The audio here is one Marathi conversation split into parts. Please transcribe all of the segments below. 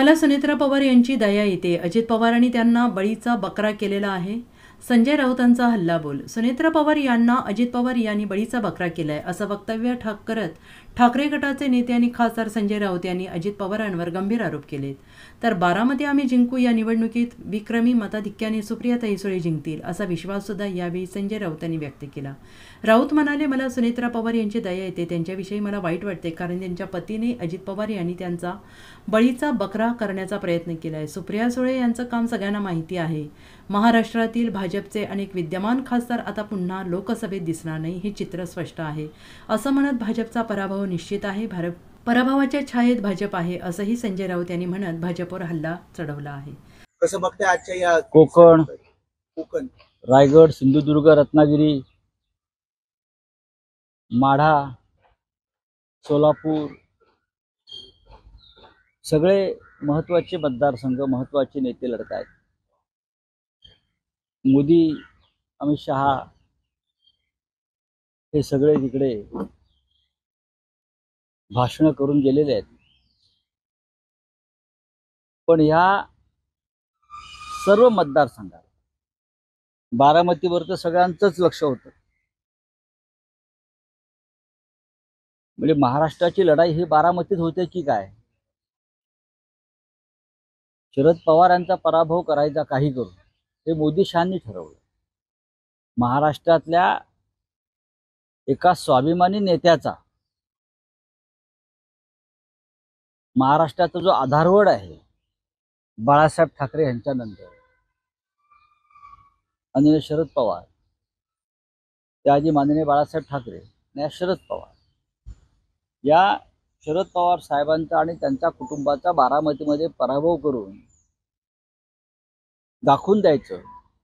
मला सुनेत्रा पवार यांची दया येते. अजित पवारांनी त्यांना बळीचा बकरा केलेला आहे. संजय राऊतांचा हल्लाबोल. सुनेत्रा पवार यांना अजित पवार यांनी बळीचा बकरा केलाय असं वक्तव्य करत ठाकरे गटाचे नेते आणि खासदार संजय राऊत यांनी अजित पवारांवर गंभीर आरोप केलेत. तर बारामती आम्ही जिंकू या निवडणुकीत विक्रमी मताधिक्याने सुप्रियाताई सुळे जिंकतील असा विश्वास सुद्धा यावेळी संजय राऊत यांनी व्यक्त केला. राऊत म्हणाले, मला सुनेत्रा पवार यांची दया येते. त्यांच्याविषयी मला वाईट वाटते कारण त्यांच्या पतीने अजित पवार यांनी त्यांचा बळीचा बकरा करण्याचा प्रयत्न केलाय. सुप्रिया सुळे यांचं काम सगळ्यांना माहिती आहे. महाराष्ट्रातील भाजपचे अनेक विद्यमान खासदार आता पुन्हा लोकसभेत दिसणार नाही हे चित्र स्पष्ट आहे असं म्हणत भाजपचा पराभव निश्चित आहे. पराभवाच्या छायेत भाजप आहे असंही संजय राऊत यांनी म्हणत भाजपवर हल्ला चढवला आहे. कसं बघते आजच्या या कोकण, रायगड, सिंधुदुर्ग, रत्नागिरी, माढा, सोलापूर सगळे महत्वाचे मतदारसंघ, महत्वाचे नेते लढत आहेत. मोदी, अमित शहा हे सगळे तिकडे भाषण करून गेलेले आहेत. पण ह्या सर्व मतदारसंघात बारामतीवर तर सगळ्यांचंच लक्ष होतं. म्हणजे महाराष्ट्राची लढाई ही बारामतीत होते की काय? शरद पवार यांचा पराभव करायचा काही करून हे मोदी शहांनी ठरवलं. महाराष्ट्रातल्या एका स्वाभिमानी नेत्याचा, महाराष्ट्राचा जो आधारवड आहे बाळासाहेब ठाकरे यांच्यानंतर आणि शरद पवार, त्याआधी माननीय बाळासाहेब ठाकरे आणि शरद पवार, या शरद पवार साहेबांचा आणि त्यांच्या कुटुंबाचा बारामतीमध्ये पराभव करून दाखवून द्यायचं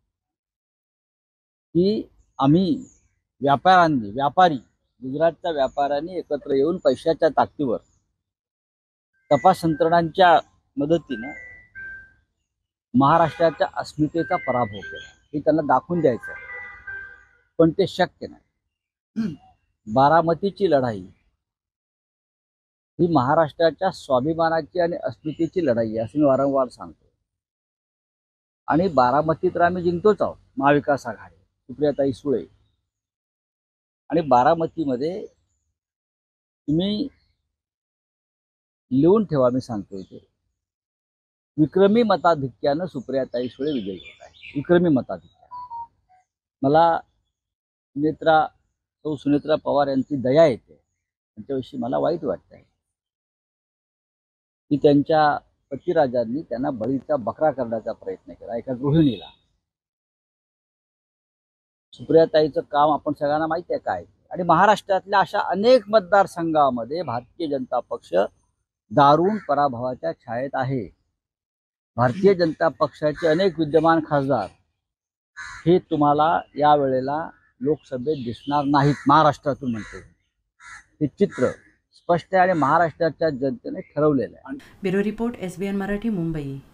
की आम्ही व्यापारी गुजरातच्या व्यापाऱ्यांनी एकत्र येऊन पैशाच्या ताकदीवर तपास यंत्रणांच्या मदतीनं महाराष्ट्राच्या अस्मितेचा पराभव केला हे त्यांना दाखवून द्यायचं. पण ते शक्य नाही. बारामतीची लढाई ही महाराष्ट्राच्या स्वाभिमानाची आणि अस्मितेची लढाई आहे असं मी वारंवार सांगतो. आणि बारामतीत तर आम्ही जिंकतोच आहोत. महाविकास आघाडी, सुप्रियाताई सुळे. आणि बारामतीमध्ये तुम्ही लिहून ठेवा, मी सांगतोय ते विक्रमी मताधिक्यानं सुप्रियाताई सुळे विजयी होत आहे. विक्रमी मताधिक्यानं. मला सुनेत्रा पवार यांची दया येते. त्यांच्याविषयी मला वाईट वाटतंय की त्यांच्या पतिराजांनी त्यांना बळीचा बकरा करण्याचा प्रयत्न केला एका गृहिणीला. सुप्रियाताईचं काम आपण सगळ्यांना माहिती आहे काय. आणि महाराष्ट्रातल्या अशा अनेक मतदारसंघामध्ये भारतीय जनता पक्ष दारुण पराभवाच्या छायेत आहे. भारतीय जनता पक्षाचे अनेक विद्यमान खासदार हे तुम्हाला या वेळेला लोकसभेत दिसणार नाहीत. महाराष्ट्रातून म्हणतो हे चित्र स्पष्ट आहे आणि महाराष्ट्राच्या जनतेने ठरवलेलं आहे. Bureau report, SBN Marathi, Mumbai.